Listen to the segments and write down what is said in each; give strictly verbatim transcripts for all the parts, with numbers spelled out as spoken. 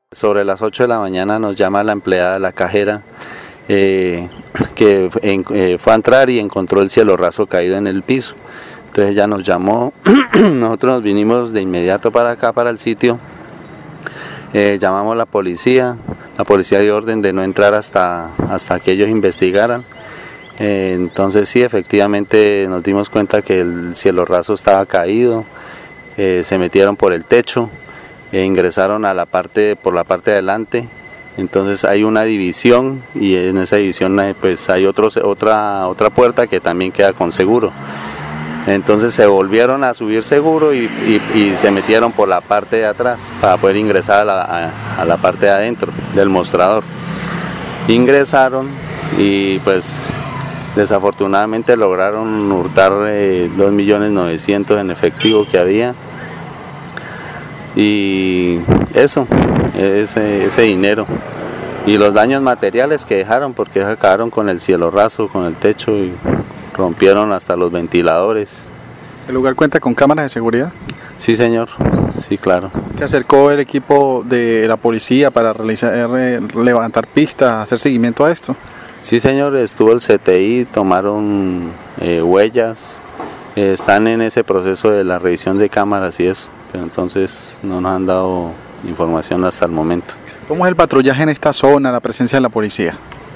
Sobre las ocho de la mañana nos llama la empleada, la cajera, eh, que en, eh, fue a entrar y encontró el cielo raso caído en el piso. Entonces ella nos llamó, nosotros nos vinimos de inmediato para acá, para el sitio, eh, llamamos a la policía, la policía dio orden de no entrar hasta, hasta que ellos investigaran. Eh, entonces sí, efectivamente nos dimos cuenta que el cielo raso estaba caído, eh, se metieron por el techo. E ingresaron a la parte, por la parte de adelante, entonces hay una división y en esa división pues hay otros, otra, otra puerta que también queda con seguro. Entonces se volvieron a subir seguro y, y, y se metieron por la parte de atrás para poder ingresar a la, a, a la parte de adentro del mostrador. Ingresaron y pues desafortunadamente lograron hurtar eh, dos millones novecientos en efectivo que había. Y eso, ese, ese dinero y los daños materiales que dejaron, porque acabaron con el cielo raso, con el techo y rompieron hasta los ventiladores. ¿El lugar cuenta con cámaras de seguridad? Sí, señor, sí, claro. ¿Se acercó el equipo de la policía para realizar, eh, levantar pistas, hacer seguimiento a esto? Sí, señor, estuvo el C T I, tomaron eh, huellas, eh, están en ese proceso de la revisión de cámaras y eso. Pero entonces no nos han dado información hasta el momento. ¿Cómo es el patrullaje en esta zona, la presencia de la policía?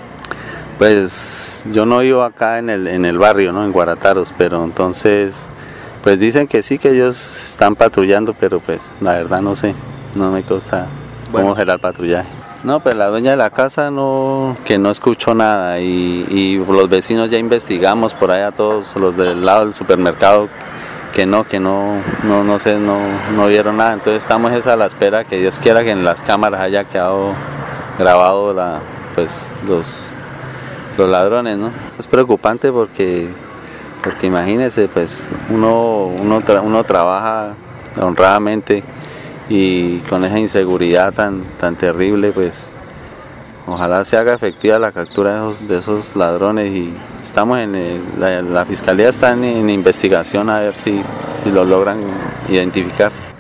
Pues yo no vivo acá en el, en el barrio, ¿no? En Guarataros, pero entonces pues dicen que sí, que ellos están patrullando, pero pues la verdad no sé, no me consta cómo bueno. será el patrullaje. No, pues la dueña de la casa no, que no escuchó nada y, y los vecinos ya investigamos por allá, todos los del lado del supermercado, que no, que no, no, no sé, no, no vieron nada. Entonces estamos a la espera que Dios quiera que en las cámaras haya quedado grabado la, pues, los, los ladrones, ¿no? Es preocupante porque, porque imagínense, pues uno, uno, tra uno trabaja honradamente y con esa inseguridad tan, tan terrible, pues ojalá se haga efectiva la captura de esos, de esos ladrones y estamos en el, la, la fiscalía está en, en investigación a ver si, si lo logran identificar.